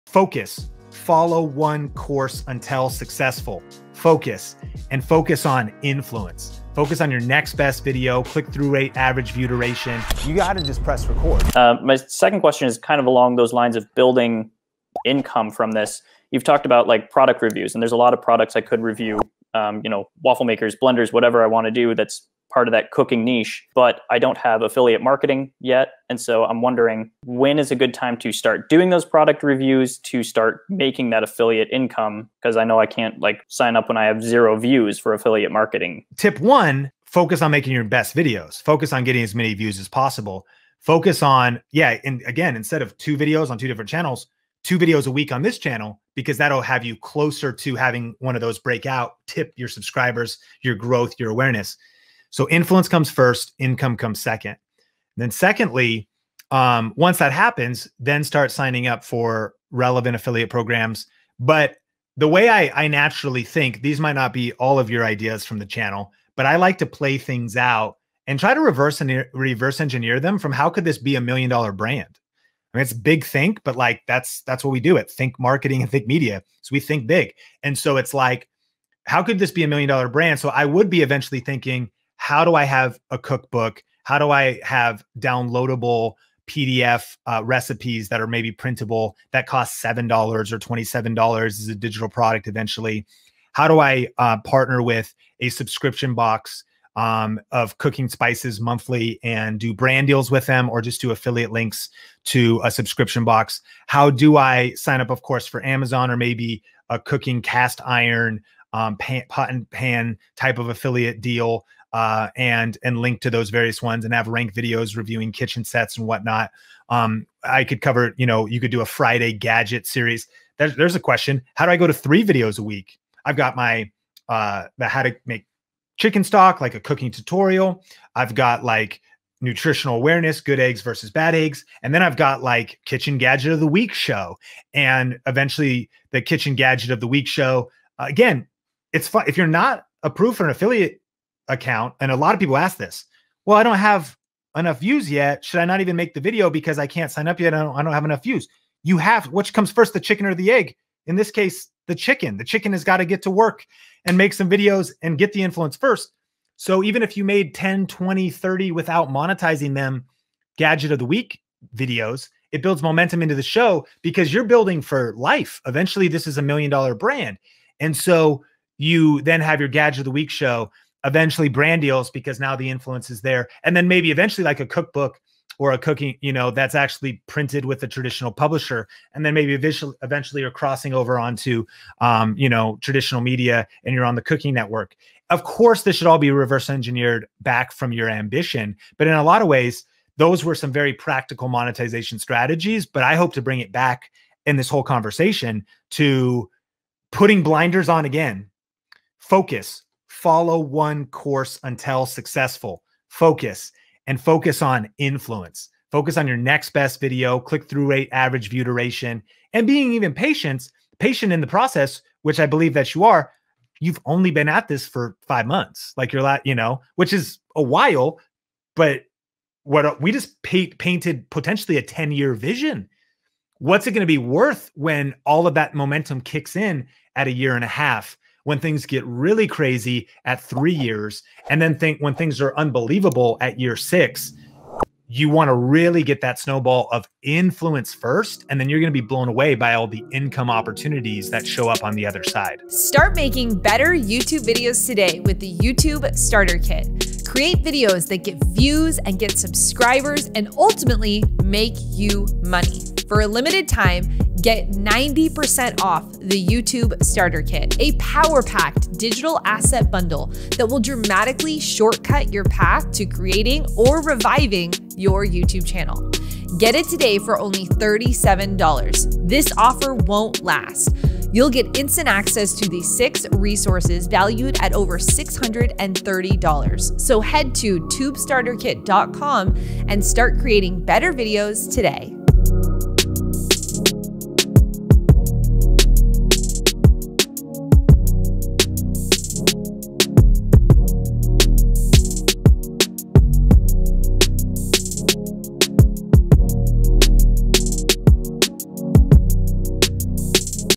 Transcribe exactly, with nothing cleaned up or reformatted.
Focus. Follow one course until successful. Focus and focus on influence. Focus on your next best video, click-through rate, average view duration. You got to just press record. Uh, my second question is kind of along those lines of building income from this. You've talked about like product reviews, and there's a lot of products I could review, um, you know, waffle makers, blenders, whatever I want to do that's part of that cooking niche, but I don't have affiliate marketing yet. And so I'm wondering, when is a good time to start doing those product reviews to start making that affiliate income? Because I know I can't like sign up when I have zero views for affiliate marketing. Tip one, focus on making your best videos. Focus on getting as many views as possible. Focus on, yeah, and again, instead of two videos on two different channels, two videos a week on this channel, because that'll have you closer to having one of those breakout, tip your subscribers, your growth, your awareness. So influence comes first, income comes second. And then secondly, um, once that happens, then start signing up for relevant affiliate programs. But the way I, I naturally think, these might not be all of your ideas from the channel, but I like to play things out and try to reverse and reverse engineer them from how could this be a million dollar brand? I mean, it's big think, but like that's that's what we do at Think Marketing and Think Media. So we think big. And so it's like, how could this be a million dollar brand? So I would be eventually thinking, how do I have a cookbook? How do I have downloadable P D F uh, recipes that are maybe printable that cost seven dollars or twenty-seven dollars as a digital product eventually? How do I uh, partner with a subscription box um, of cooking spices monthly and do brand deals with them, or just do affiliate links to a subscription box? How do I sign up, of course, for Amazon or maybe a cooking cast iron um, pan, pot and pan type of affiliate deal? Uh, and and link to those various ones and have ranked videos reviewing kitchen sets and whatnot. Um, I could cover, you know, you could do a Friday gadget series. There's, there's a question. How do I go to three videos a week? I've got my, uh, the how to make chicken stock, like a cooking tutorial. I've got like nutritional awareness, good eggs versus bad eggs. And then I've got like kitchen gadget of the week show. And eventually the kitchen gadget of the week show. Uh, again, it's fun. If you're not approved for an affiliate account, and a lot of people ask this, well, I don't have enough views yet. Should I not even make the video because I can't sign up yet? I don't, I don't have enough views. You have, which comes first, the chicken or the egg? In this case, the chicken. The chicken has got to get to work and make some videos and get the influence first. So even if you made ten, twenty, thirty without monetizing them, gadget of the week videos, it builds momentum into the show because you're building for life. Eventually, this is a million dollar brand. And so you then have your gadget of the week show, eventually brand deals because now the influence is there. And then maybe eventually like a cookbook or a cooking, you know, that's actually printed with a traditional publisher. And then maybe eventually, eventually you're crossing over onto, um, you know, traditional media and you're on the Cooking Network. Of course, this should all be reverse engineered back from your ambition. But in a lot of ways, those were some very practical monetization strategies. But I hope to bring it back in this whole conversation to putting blinders on again. Focus. Follow one course until successful. Focus and focus on influence. Focus on your next best video, click-through rate, average view duration, and being even patient, patient in the process, which I believe that you are. You've only been at this for five months, like you're, you know, which is a while, but what we just paint, painted potentially a ten year vision. What's it going to be worth when all of that momentum kicks in at a year and a half? When things get really crazy at three years, and then think when things are unbelievable at year six, you want to really get that snowball of influence first, and then you're going to be blown away by all the income opportunities that show up on the other side. Start making better YouTube videos today with the YouTube Starter Kit. Create videos that get views and get subscribers and ultimately make you money. For a limited time, get ninety percent off the YouTube Starter Kit, a power-packed digital asset bundle that will dramatically shortcut your path to creating or reviving your YouTube channel. Get it today for only thirty-seven dollars. This offer won't last. You'll get instant access to the six resources valued at over six hundred thirty dollars. So head to tube starter kit dot com and start creating better videos today.